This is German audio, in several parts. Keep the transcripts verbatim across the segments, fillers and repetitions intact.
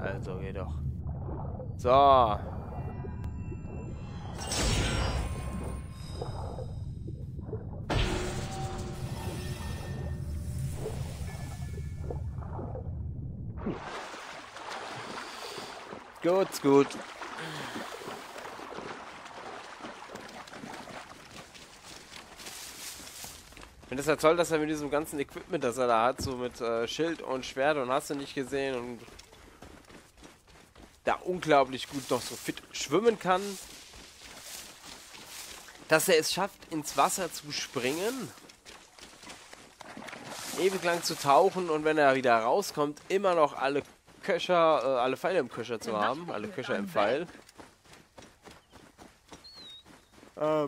Also, geh doch. So. Gut, gut. Ich finde es ja toll, dass er mit diesem ganzen Equipment, das er da hat, so mit äh, Schild und Schwert und hast du nicht gesehen und da unglaublich gut noch so fit schwimmen kann. Dass er es schafft, ins Wasser zu springen, ewig lang zu tauchen und wenn er wieder rauskommt, immer noch alle Köcher, äh, alle Pfeile im Köcher zu haben, alle Köcher im Pfeil. Ähm.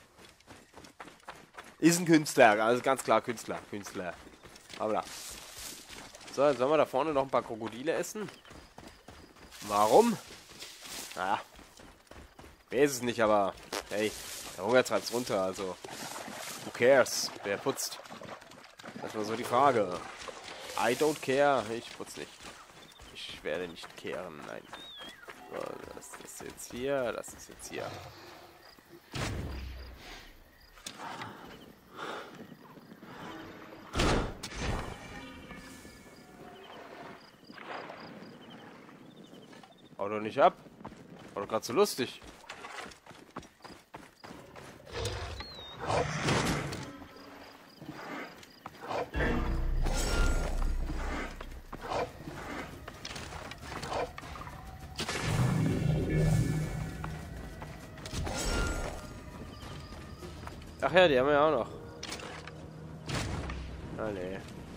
Ist ein Künstler, also ganz klar Künstler, Künstler. Aber da. So, jetzt sollen wir da vorne noch ein paar Krokodile essen. Warum? Naja. Weiß es nicht, aber hey, der Hunger treibt's runter, also. Who cares? Wer putzt? Das war so die Frage. I don't care. Ich putz nicht. Ich werde nicht kehren, nein. So, das ist jetzt hier, das ist jetzt hier. Hau doch nicht ab. War doch gerade so lustig. Ach ja, die haben wir ja auch noch. Ah, nee.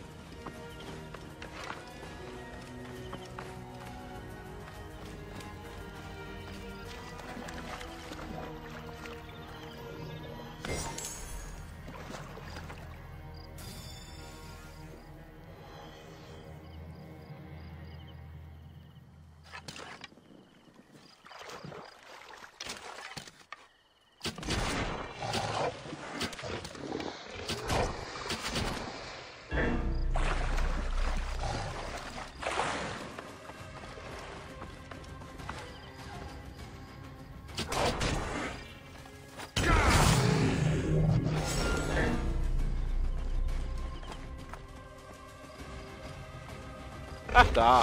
Ach, da.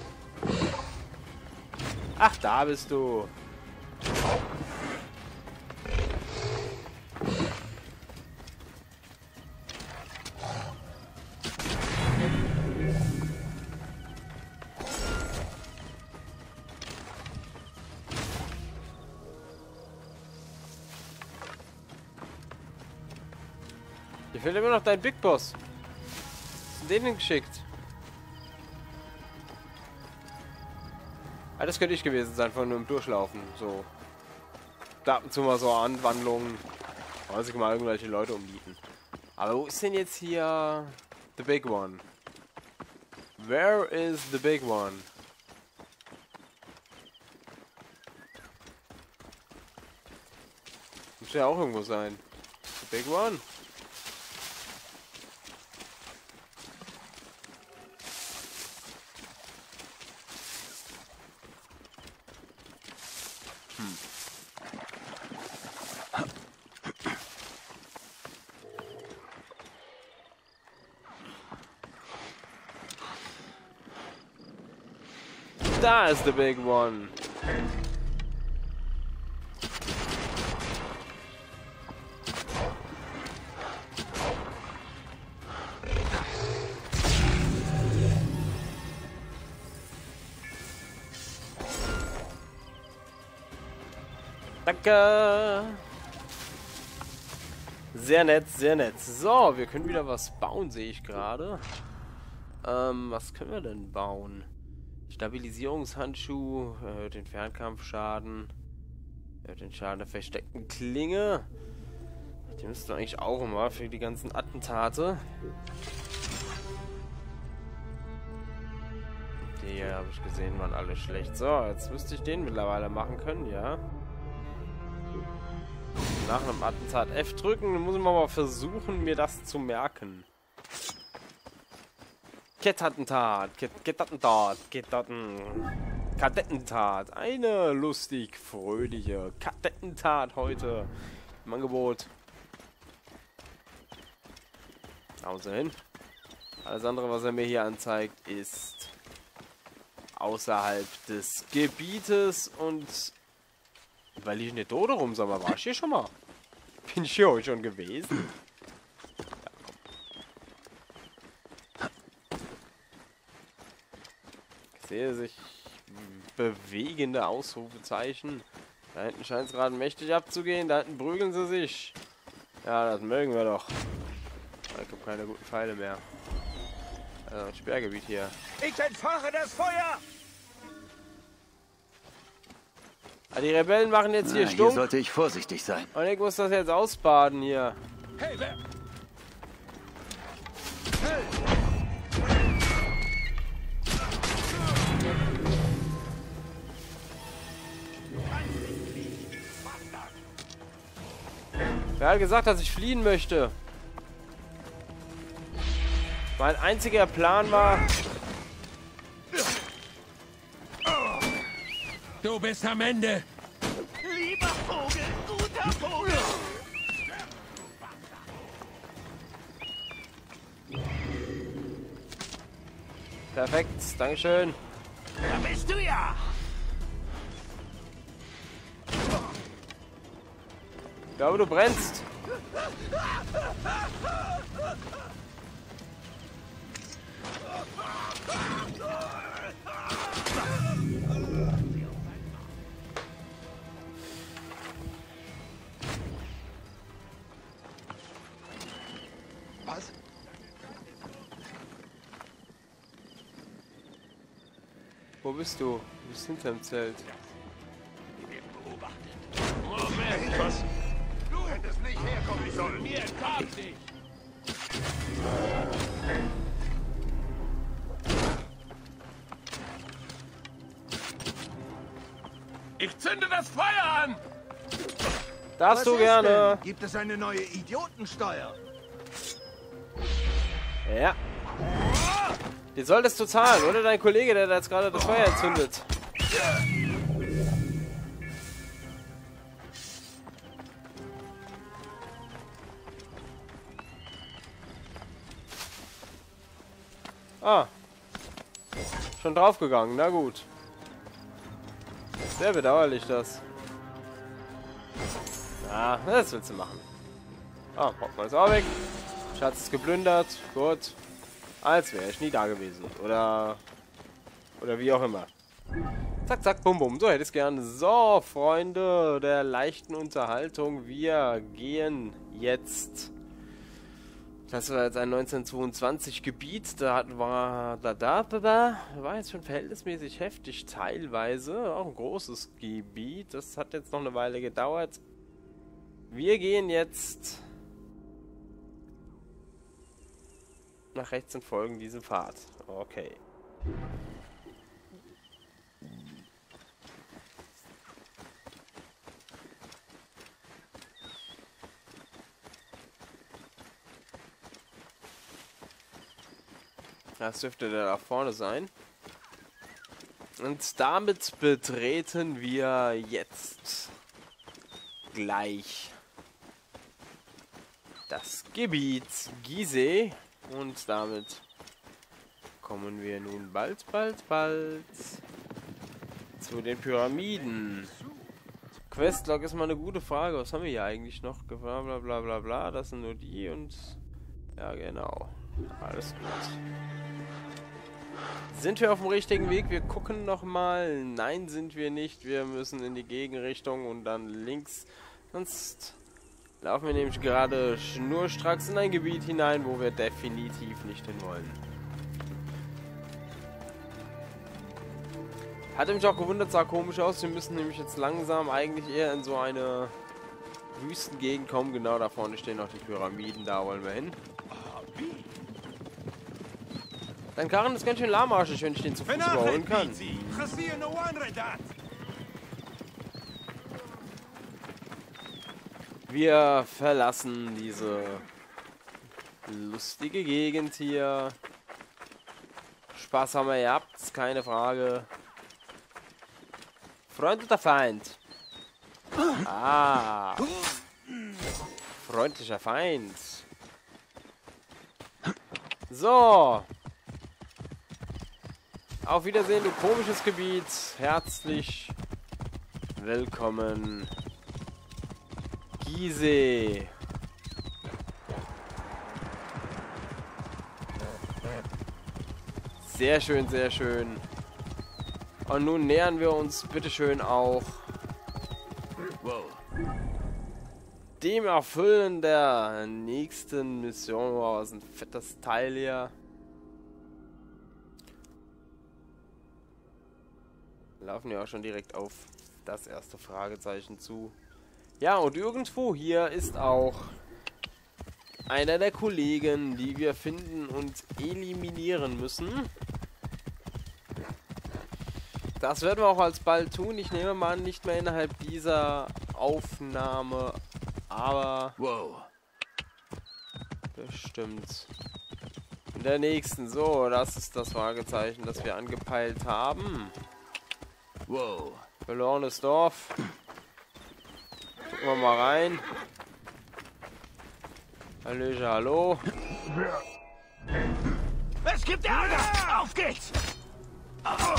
Ach, da bist du. Dir fehlt immer noch dein Big Boss. Was ist denn den geschickt? Ah, das könnte ich gewesen sein, von nur im Durchlaufen. So. Da ab und zu mal so Anwandlungen. Wollen sich mal irgendwelche Leute umbieten. Aber wo ist denn jetzt hier the big one? Where is the big one? Muss ja auch irgendwo sein. The big one? Da ist the big one. Danke. Sehr nett, sehr nett. So, wir können wieder was bauen, sehe ich gerade. Ähm, was können wir denn bauen? Stabilisierungshandschuh, erhöht den Fernkampfschaden, erhöht den Schaden der versteckten Klinge. Die müssten wir eigentlich auch immer für die ganzen Attentate. Die hier habe ich gesehen, waren alle schlecht. So, jetzt müsste ich den mittlerweile machen können, ja. Nach einem Attentat F drücken, dann muss ich mal versuchen, mir das zu merken. Kettattentat, Ket Kettattentat, Kettatten, Kadettentat. Eine lustig fröhliche Kadettentat heute im Angebot. Schauen Sie hin. Alles andere, was er mir hier anzeigt, ist außerhalb des Gebietes und weil ich nicht tot rum, sag mal, war ich hier schon mal? Bin ich hier auch schon gewesen? Ich sehe sich bewegende Ausrufezeichen. Da hinten scheint es gerade mächtig abzugehen. Da hinten prügeln sie sich. Ja, das mögen wir doch. Ich habe keine guten Pfeile mehr. Also ein Sperrgebiet hier. Ich entfache das Feuer! Ah, die Rebellen machen jetzt hier Na, stumm. hier sollte ich vorsichtig sein. Und ich muss das jetzt ausbaden hier. Hey, wer? Wer hat gesagt, dass ich fliehen möchte? Mein einziger Plan war... Du bist am Ende! Lieber Vogel, guter Vogel! Perfekt, Dankeschön. Da bist du ja! Ich glaube, du brennst. Was? Wo bist du? Du bist hinterm Zelt. Moment, was? Du hättest nicht herkommen sollen. Mir kam nicht. Ich zünde das Feuer an! Darfst du gerne. Gibt es eine neue Idiotensteuer? Ja. Die solltest du zahlen, oder dein Kollege, der da jetzt gerade das Feuer entzündet. Ah. Schon draufgegangen, na gut. Sehr bedauerlich das. Ah, das willst du machen. Ah, Portemonnaie ist auch weg. Schatz ist geplündert. Gut. Als wäre ich nie da gewesen. Oder. Oder wie auch immer. Zack, zack, bum, bum. So hätte ich es gern. So, Freunde der leichten Unterhaltung. Wir gehen jetzt. Das war jetzt ein neunzehnhundertzweiundzwanzig Gebiet. Da hatten wir. Da, da, da, da. War jetzt schon verhältnismäßig heftig, teilweise. Auch ein großes Gebiet. Das hat jetzt noch eine Weile gedauert. Wir gehen jetzt nach rechts und folgen diesem Pfad. Okay. Das dürfte der da vorne sein. Und damit betreten wir jetzt gleich das Gebiet Gizeh. Und damit kommen wir nun bald, bald, bald zu den Pyramiden. Questlog ist mal eine gute Frage. Was haben wir hier eigentlich noch? Bla bla bla bla bla. Das sind nur die und... Ja, genau. Alles gut. Sind wir auf dem richtigen Weg? Wir gucken nochmal. Nein, sind wir nicht. Wir müssen in die Gegenrichtung und dann links. Sonst laufen wir nämlich gerade schnurstracks in ein Gebiet hinein, wo wir definitiv nicht hin wollen. Hatte mich auch gewundert, sah komisch aus. Wir müssen nämlich jetzt langsam eigentlich eher in so eine Wüstengegend kommen. Genau da vorne stehen noch die Pyramiden. Da wollen wir hin. Dein Karren ist ganz schön lahmarschig, wenn ich den zu Fuß überholen kann. Wir verlassen diese lustige Gegend hier. Spaß haben wir gehabt, keine Frage. Freund oder Feind? Ah. Freundlicher Feind. So. Auf Wiedersehen, du komisches Gebiet. Herzlich willkommen. Gizeh. Sehr schön, sehr schön. Und nun nähern wir uns bitteschön auch dem Erfüllen der nächsten Mission. Wow, was ein fettes Teil hier. Wir laufen ja auch schon direkt auf das erste Fragezeichen zu. Ja, und irgendwo hier ist auch einer der Kollegen, die wir finden und eliminieren müssen. Das werden wir auch alsbald tun. Ich nehme mal an, nicht mehr innerhalb dieser Aufnahme, aber Wow. bestimmt in der nächsten. So, das ist das Fragezeichen, das wir angepeilt haben. Wow. Verlorenes Dorf. Gucken wir mal rein. Hallöchen, hallo. Es gibt Ärger! Auf geht's! Also,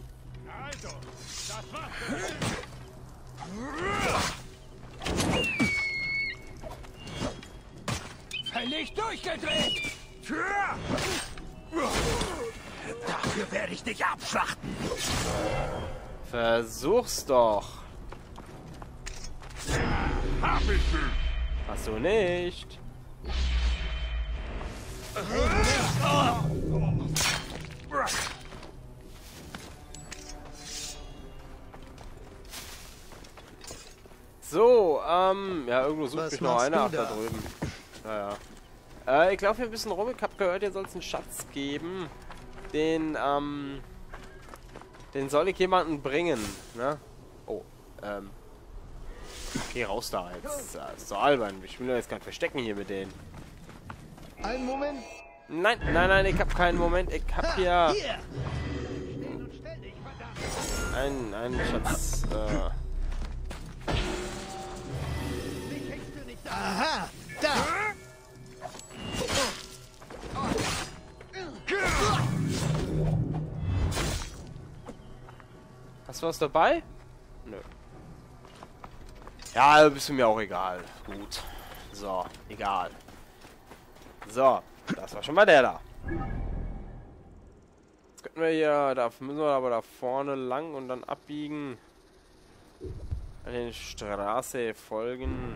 das war's. Völlig durchgedreht! Dafür werde ich dich abschlachten! Versuch's doch. Hast du nicht? So, ähm, ja, irgendwo sucht Was mich noch machst einer du da da? drüben. Naja. Äh, ich laufe hier ein bisschen rum. Ich hab gehört, hier soll es einen Schatz geben. Den, ähm, den soll ich jemanden bringen, ne? Oh, ähm. Geh raus da jetzt. Das ist so albern. Ich will doch jetzt gar nicht verstecken hier mit denen. Einen Moment. Nein, nein, nein, ich hab keinen Moment. Ich hab hier Hier. einen, einen Schatz, äh. Aha. Da. Hast du was dabei? Nö. Ja, bist du mir auch egal. Gut. So, egal. So, das war schon mal der da. Jetzt könnten wir hier, da müssen wir aber da vorne lang und dann abbiegen. An den Straße folgen.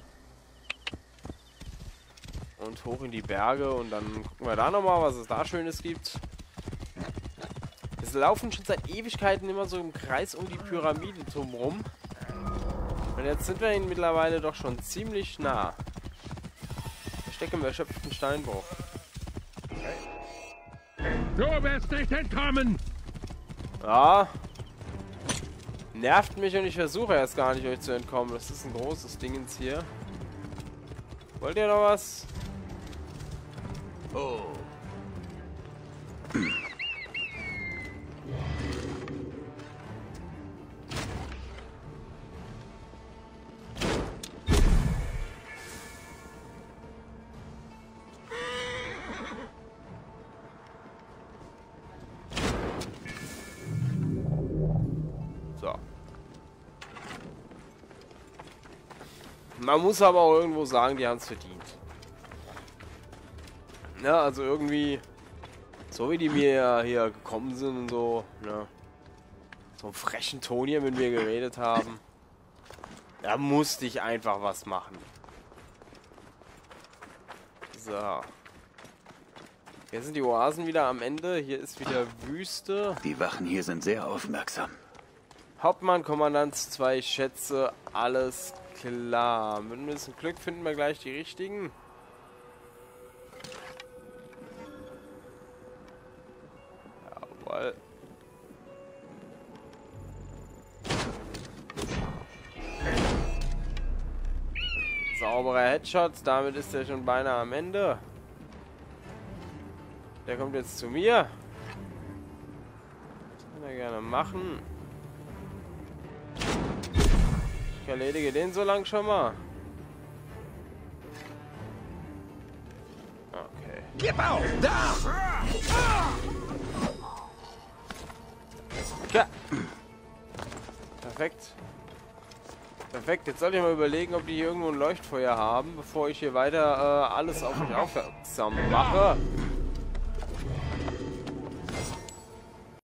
Und hoch in die Berge und dann gucken wir da nochmal, was es da Schönes gibt. Wir laufen schon seit Ewigkeiten immer so im Kreis um die Pyramide drumherum. Und jetzt sind wir ihnen mittlerweile doch schon ziemlich nah. Verstecke im erschöpften Steinbruch. Du wirst nicht entkommen! Ja. Nervt mich und ich versuche erst gar nicht, euch zu entkommen. Das ist ein großes Dingens hier. Wollt ihr noch was? Oh. So. Man muss aber auch irgendwo sagen, die haben es verdient. Ja, also irgendwie, so wie die mir hier gekommen sind und so, ne, so einen frechen Ton hier mit mir geredet haben, da musste ich einfach was machen. So. Hier sind die Oasen wieder am Ende, hier ist wieder Wüste. Die Wachen hier sind sehr aufmerksam. Hauptmann, Kommandant, zwei Schätze, alles klar. Mit ein bisschen Glück finden wir gleich die richtigen. Jawohl. Sauberer Headshot, damit ist er schon beinahe am Ende. Der kommt jetzt zu mir. Kann er gerne machen. Ich erledige den so lang schon mal. Okay. Gib auf! Da! Ja. Perfekt. Perfekt. Jetzt sollte ich mal überlegen, ob die hier irgendwo ein Leuchtfeuer haben, bevor ich hier weiter äh, alles auf mich aufmerksam mache.